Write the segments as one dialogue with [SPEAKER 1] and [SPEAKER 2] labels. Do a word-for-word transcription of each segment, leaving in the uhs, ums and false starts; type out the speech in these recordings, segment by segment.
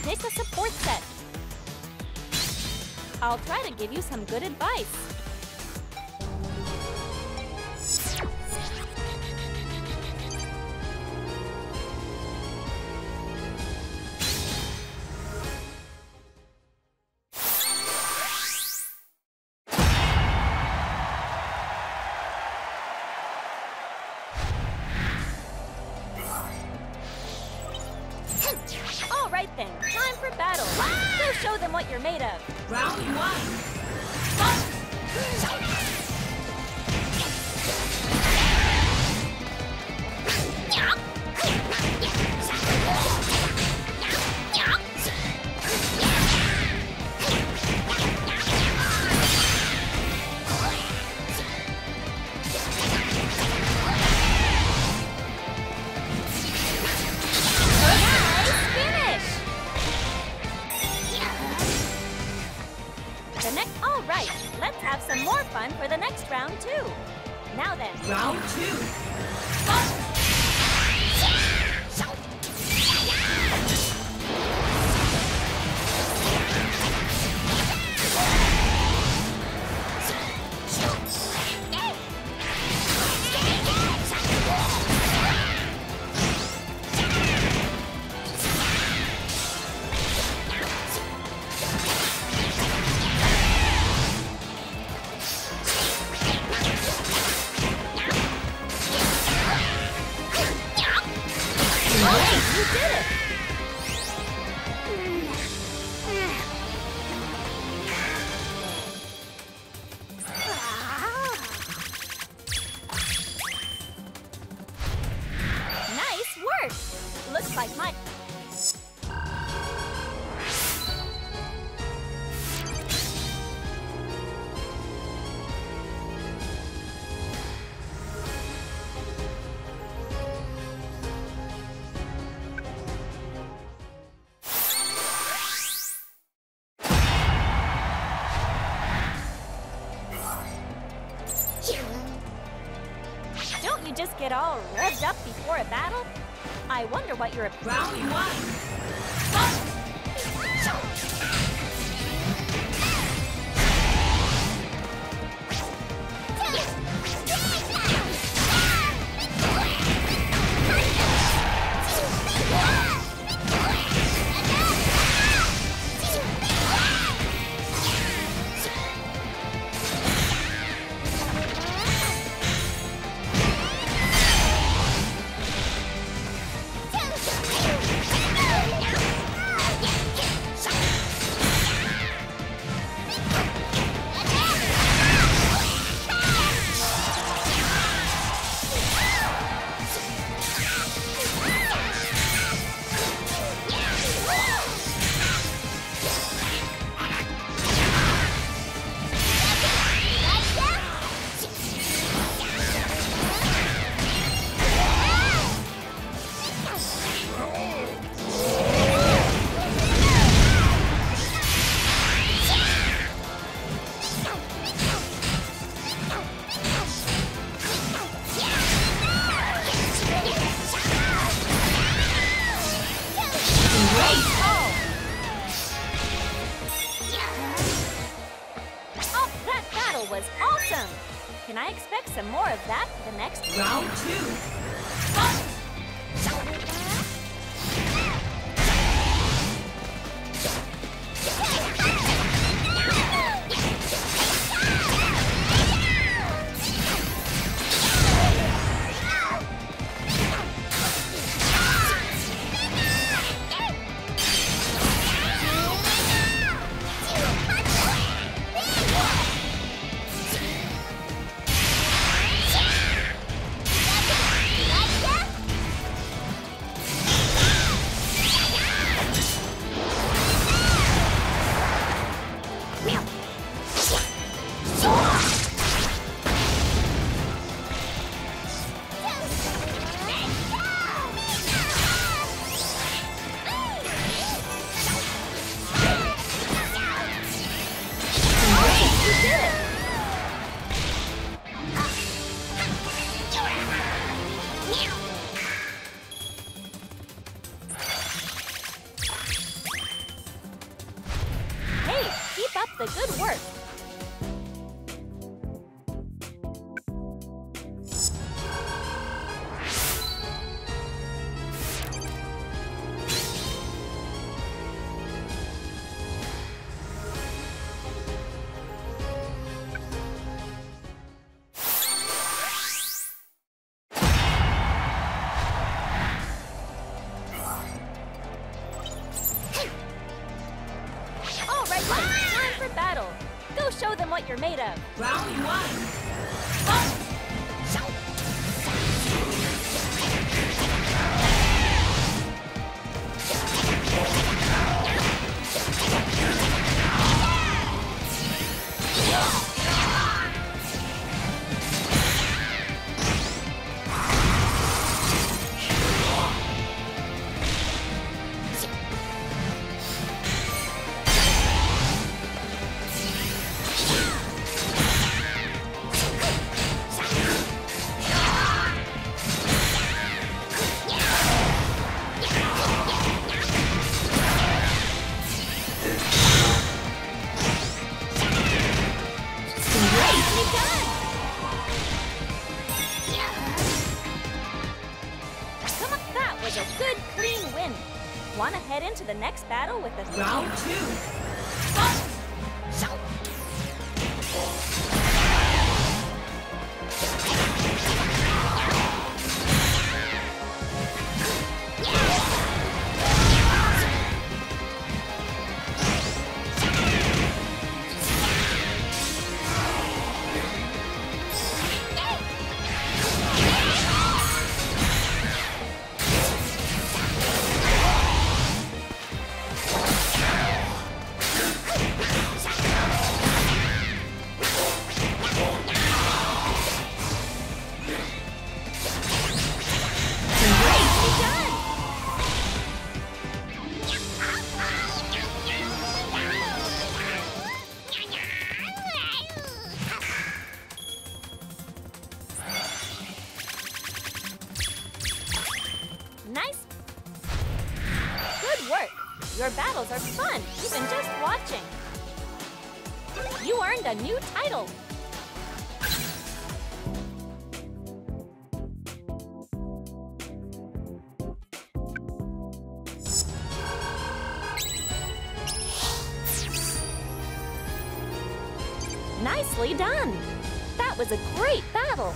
[SPEAKER 1] practice a support set. I'll try to give you some good advice. All right then, time for battle. Go show them what you're made of.
[SPEAKER 2] Round one.
[SPEAKER 1] The next, all right, let's have some more fun for the next round too. Now then.
[SPEAKER 2] Round two.
[SPEAKER 1] You did it! Nice work! Looks like my... Don't you just get all revved up before a battle? I wonder what your...
[SPEAKER 2] Round one.
[SPEAKER 1] Was awesome! Can I expect some more of that for the next
[SPEAKER 2] round two?
[SPEAKER 1] Good work. All right, guys, time for battle. Go show them what you're made of.
[SPEAKER 2] Round one. Fight!
[SPEAKER 1] Come on, that was a good, clean win. Want to head into the next battle with a
[SPEAKER 2] Round two. Fight!
[SPEAKER 1] Nice. Good work. Your battles are fun, even just watching. You earned a new title. Nicely done. That was a great battle.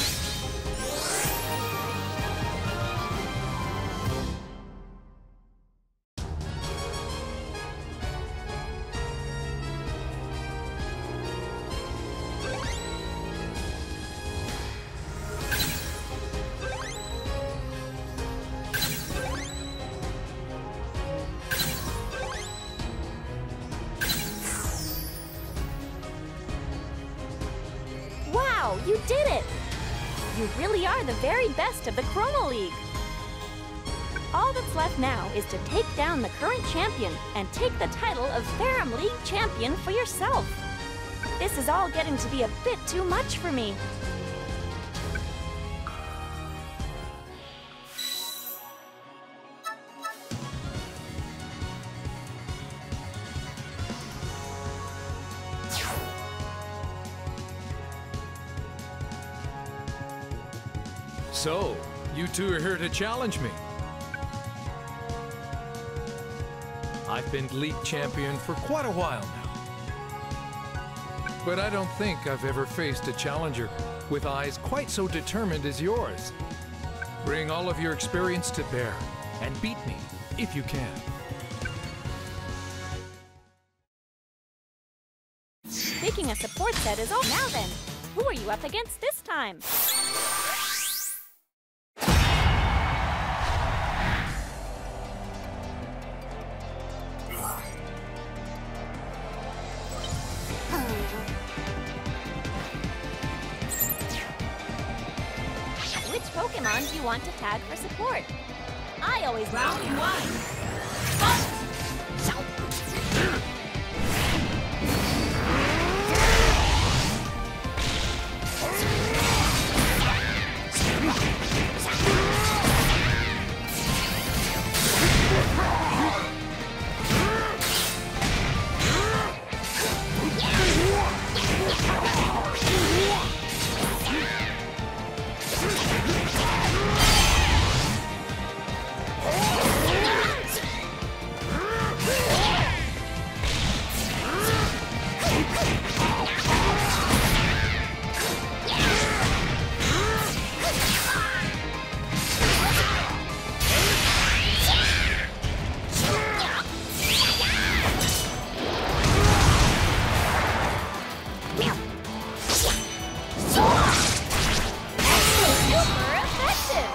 [SPEAKER 1] Wow, you did it! You really are the very best of the Chrono League. All that's left now is to take down the current champion and take the title of Ferrum League champion for yourself. This is all getting to be a bit too much for me.
[SPEAKER 3] So, you two are here to challenge me. I've been league champion for quite a while now. But I don't think I've ever faced a challenger with eyes quite so determined as yours. Bring all of your experience to bear and beat me if you can.
[SPEAKER 1] Picking a support set is all. Now then, who are you up against this time? Which Pokemon do you want to tag for support? I always
[SPEAKER 2] Round one. Fight!
[SPEAKER 1] Yeah! Super effective!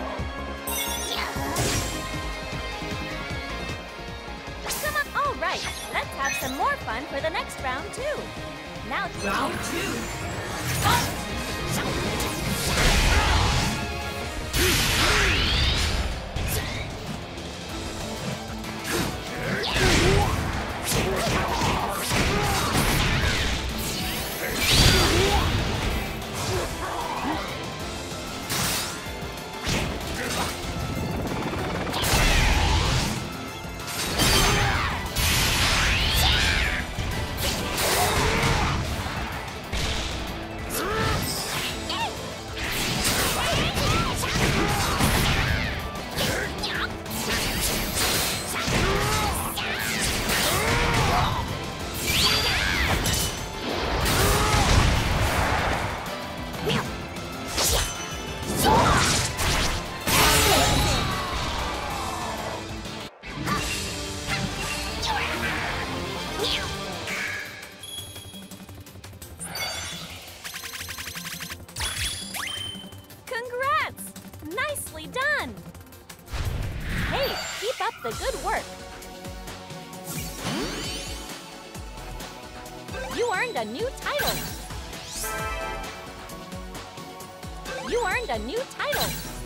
[SPEAKER 1] Come on, all right. Let's have some more fun for the next round, too. Now,
[SPEAKER 2] Round two. Fight!
[SPEAKER 1] congrats! Nicely done! Hey, keep up the good work. You earned a new title. You earned a new title.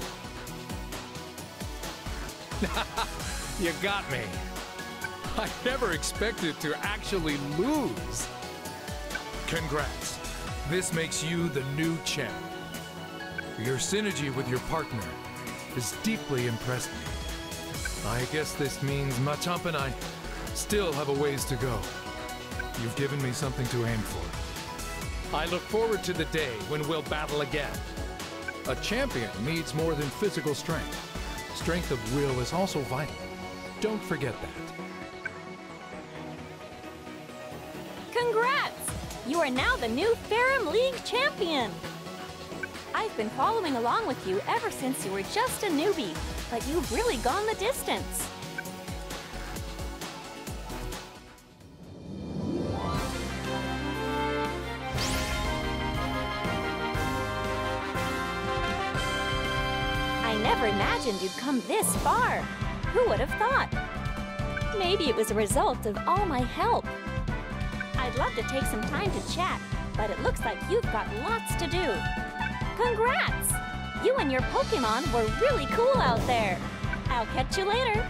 [SPEAKER 3] You got me. I never expected to actually lose. Congrats. This makes you the new champ. Your synergy with your partner has deeply impressed me. I guess this means Machamp and I still have a ways to go. You've given me something to aim for. I look forward to the day when we'll battle again. A champion needs more than physical strength. Strength of will is also vital. Don't forget that.
[SPEAKER 1] Congrats! You are now the new Ferrum League champion. I've been following along with you ever since you were just a newbie, but you've really gone the distance. I never imagined you'd come this far. Who would have thought? Maybe it was a result of all my help. I'd love to take some time to chat, but it looks like you've got lots to do. Congrats! You and your Pokémon were really cool out there. I'll catch you later.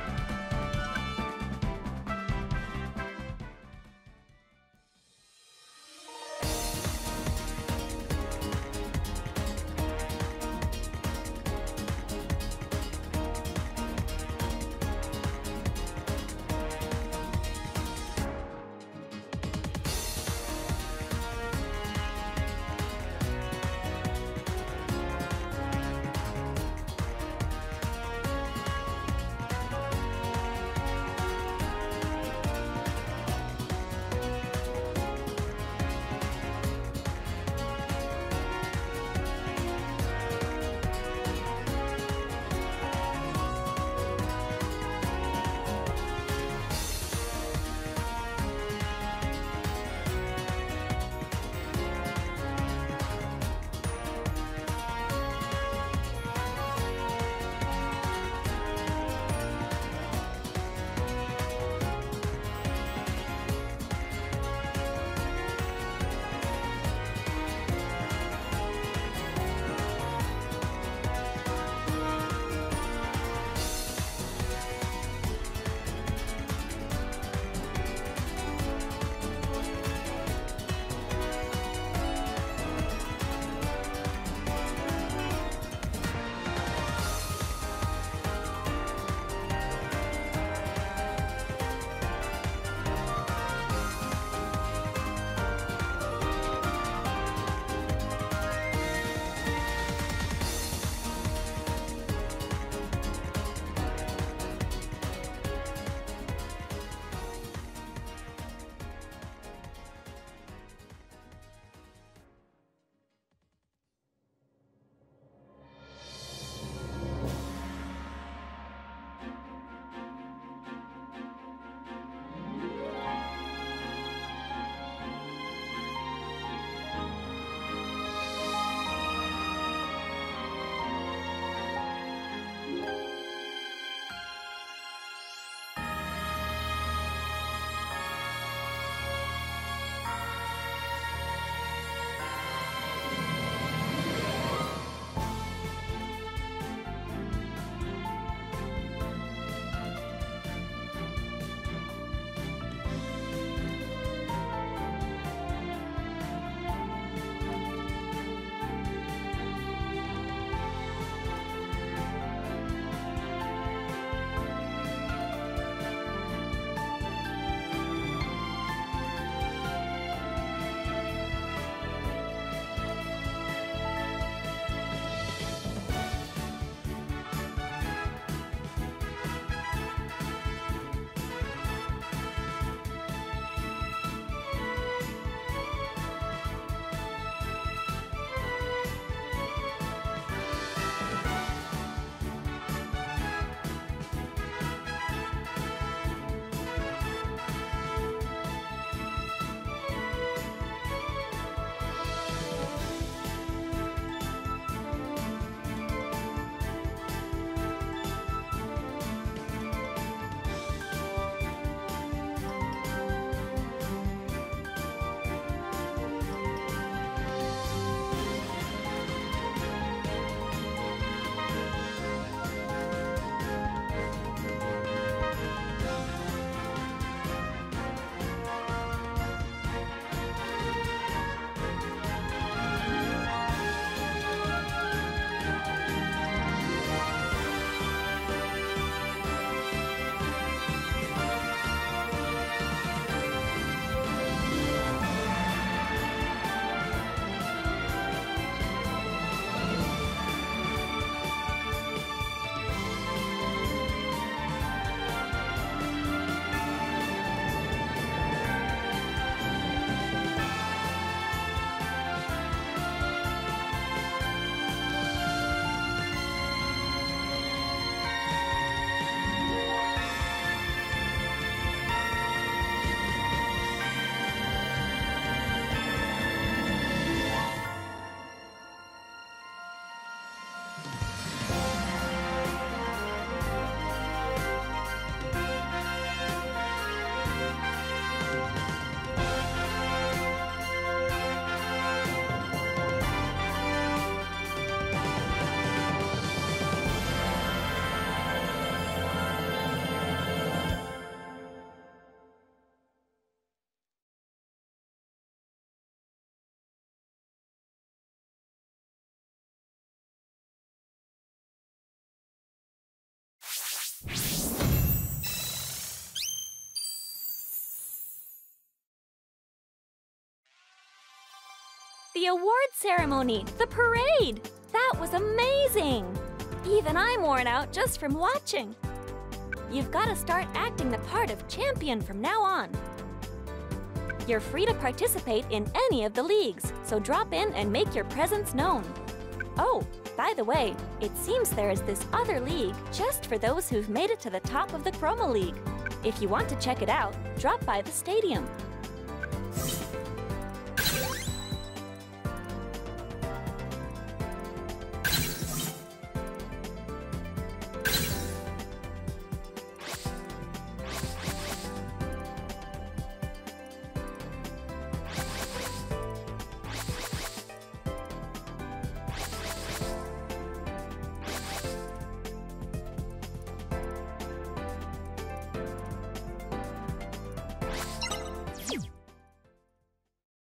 [SPEAKER 1] The award ceremony, the parade! That was amazing! Even I'm worn out just from watching. You've got to start acting the part of champion from now on. You're free to participate in any of the leagues, so drop in and make your presence known. Oh, by the way, it seems there is this other league just for those who've made it to the top of the Chroma League. If you want to check it out, drop by the stadium.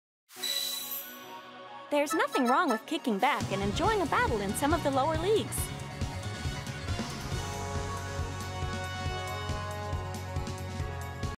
[SPEAKER 1] There's nothing wrong with kicking back and enjoying a battle in some of the lower leagues.